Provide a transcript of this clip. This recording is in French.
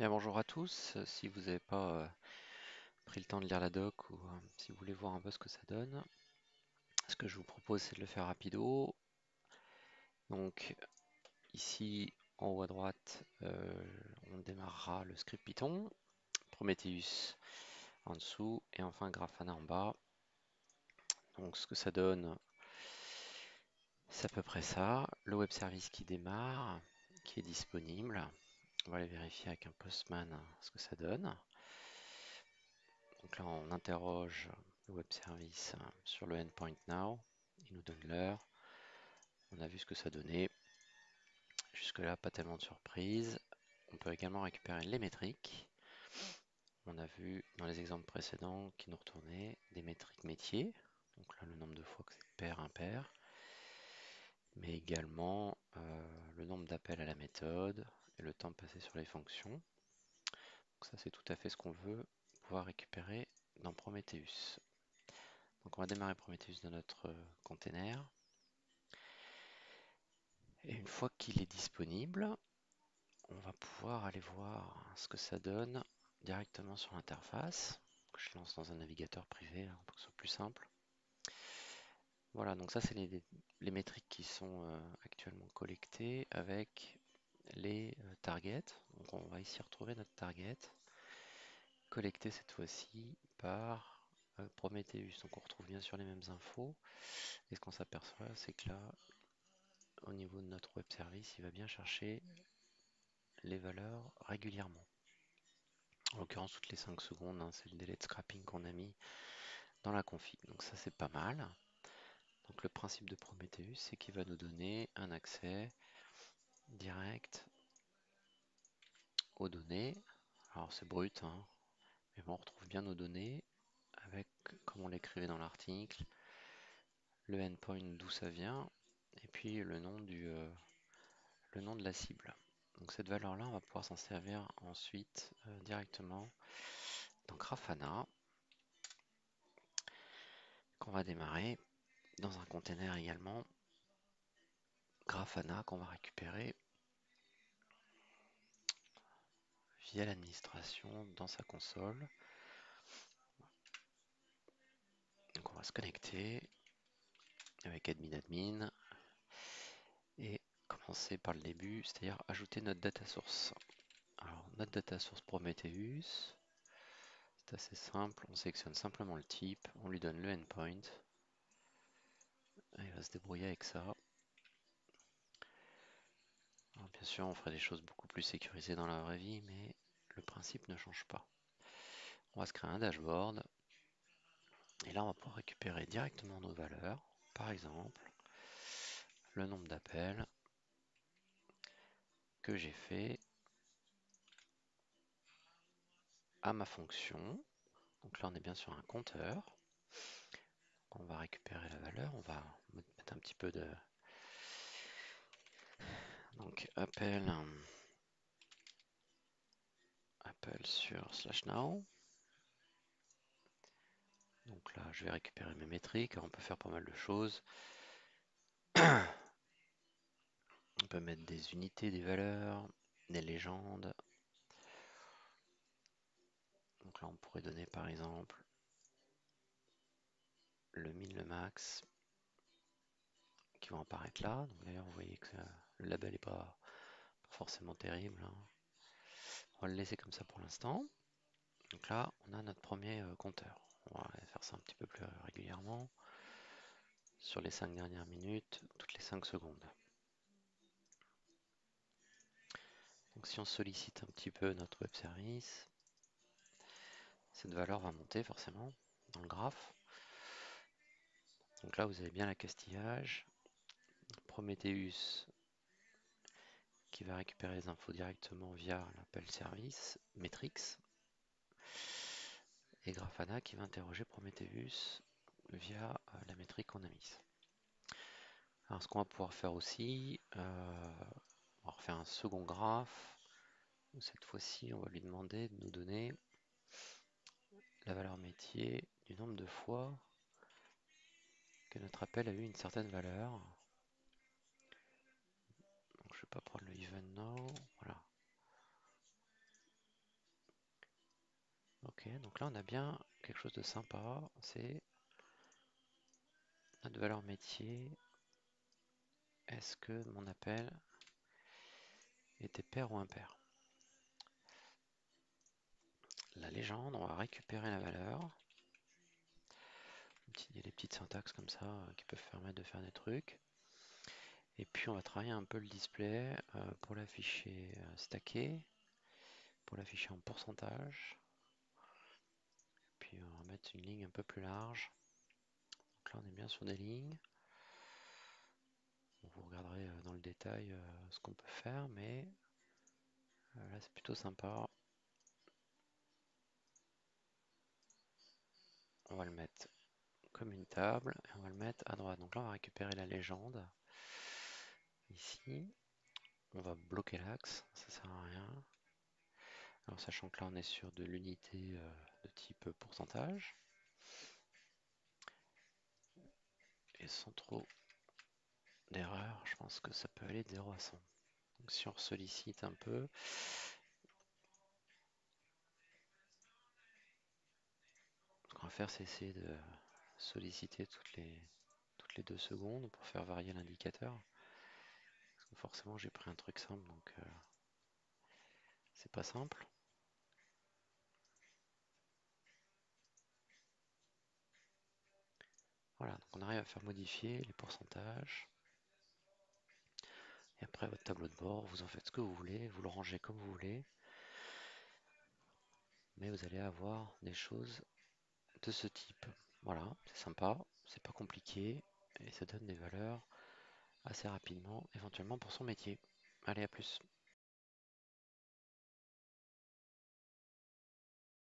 Bien, bonjour à tous. Si vous n'avez pas pris le temps de lire la doc ou si vous voulez voir un peu ce que ça donne, ce que je vous propose c'est de le faire rapido. Donc ici en haut à droite, on démarrera le script Python, Prometheus en dessous et enfin Grafana en bas. Donc ce que ça donne, c'est à peu près ça. Le web service qui démarre, qui est disponible. On va aller vérifier avec un postman ce que ça donne. Donc là, on interroge le web service sur le endpoint now. Il nous donne l'heure. On a vu ce que ça donnait. Jusque-là, pas tellement de surprises. On peut également récupérer les métriques. On a vu dans les exemples précédents qui nous retournaient des métriques métiers. Donc là, le nombre de fois que c'est pair, impair. Mais également le nombre d'appels à la méthode et le temps passé sur les fonctions. Donc ça, c'est tout à fait ce qu'on veut pouvoir récupérer dans Prometheus. Donc on va démarrer Prometheus dans notre container. Et une fois qu'il est disponible, on va pouvoir aller voir ce que ça donne directement sur l'interface. Je lance dans un navigateur privé pour que ce soit plus simple. Voilà, donc ça c'est les métriques qui sont actuellement collectées avec les targets. Donc on va ici retrouver notre target, collecté cette fois-ci par Prometheus. Donc on retrouve bien sûr les mêmes infos. Et ce qu'on s'aperçoit, c'est que là, au niveau de notre web service, il va bien chercher les valeurs régulièrement. En l'occurrence, toutes les 5 secondes, hein, c'est le délai de scrapping qu'on a mis dans la config. Donc ça, c'est pas mal. Donc le principe de Prometheus, c'est qu'il va nous donner un accès direct aux données. Alors c'est brut, hein, mais bon, on retrouve bien nos données avec, comme on l'écrivait dans l'article, le endpoint d'où ça vient, et puis le nom de la cible. Donc cette valeur-là, on va pouvoir s'en servir ensuite directement dans Grafana, qu'on va démarrer dans un container également, Grafana qu'on va récupérer via l'administration dans sa console. Donc on va se connecter avec admin et commencer par le début, c'est-à-dire ajouter notre data source. Alors notre data source Prometheus, c'est assez simple, on sélectionne simplement le type, on lui donne le endpoint, et il va se débrouiller avec ça. Alors, bien sûr, on ferait des choses beaucoup plus sécurisées dans la vraie vie, mais le principe ne change pas. On va se créer un dashboard, et là on va pouvoir récupérer directement nos valeurs, par exemple le nombre d'appels que j'ai fait à ma fonction. Donc là on est bien sur un compteur. On va récupérer la valeur, on va mettre un petit peu de... Donc appel sur slash now. Donc là je vais récupérer mes métriques, on peut faire pas mal de choses. On peut mettre des unités, des valeurs, des légendes. Donc là on pourrait donner par exemple le min, le max qui vont apparaître là. Donc d'ailleurs vous voyez que le label n'est pas forcément terrible, hein. On va le laisser comme ça pour l'instant. Donc là on a notre premier compteur. On va faire ça un petit peu plus régulièrement. Sur les 5 dernières minutes, toutes les 5 secondes. Donc si on sollicite un petit peu notre web service, cette valeur va monter forcément dans le graphe. Donc là vous avez bien l'accastillage, Prometheus qui va récupérer les infos directement via l'appel service, Metrix, et Grafana qui va interroger Prometheus via la métrique qu'on a mise. Alors ce qu'on va pouvoir faire aussi, on va refaire un second graphe, où cette fois-ci on va lui demander de nous donner la valeur métier du nombre de fois que notre appel a eu une certaine valeur. Donc, je ne vais pas prendre le even now, voilà. Ok, donc là on a bien quelque chose de sympa, c'est notre valeur métier. Est-ce que mon appel était pair ou impair? La légende, on va récupérer la valeur. Il y a des petites syntaxes comme ça qui peuvent permettre de faire des trucs. Et puis on va travailler un peu le display pour l'afficher stacké, pour l'afficher en pourcentage. Puis on va mettre une ligne un peu plus large. Donc là on est bien sur des lignes. Vous regarderez dans le détail ce qu'on peut faire, mais là c'est plutôt sympa. On va le mettre comme une table et on va le mettre à droite. Donc là on va récupérer la légende. Ici, on va bloquer l'axe, ça sert à rien. Alors sachant que là on est sur de l'unité de type pourcentage. Et sans trop d'erreur, je pense que ça peut aller de 0 à 100. Donc si on sollicite un peu, ce qu'on va faire c'est essayer de solliciter toutes les 2 secondes pour faire varier l'indicateur. Parce que forcément j'ai pris un truc simple donc c'est pas simple. Voilà, donc on arrive à faire modifier les pourcentages. Et après votre tableau de bord, vous en faites ce que vous voulez, vous le rangez comme vous voulez. Mais vous allez avoir des choses de ce type. Voilà, c'est sympa, c'est pas compliqué et ça donne des valeurs assez rapidement, éventuellement pour son métier. Allez, à plus.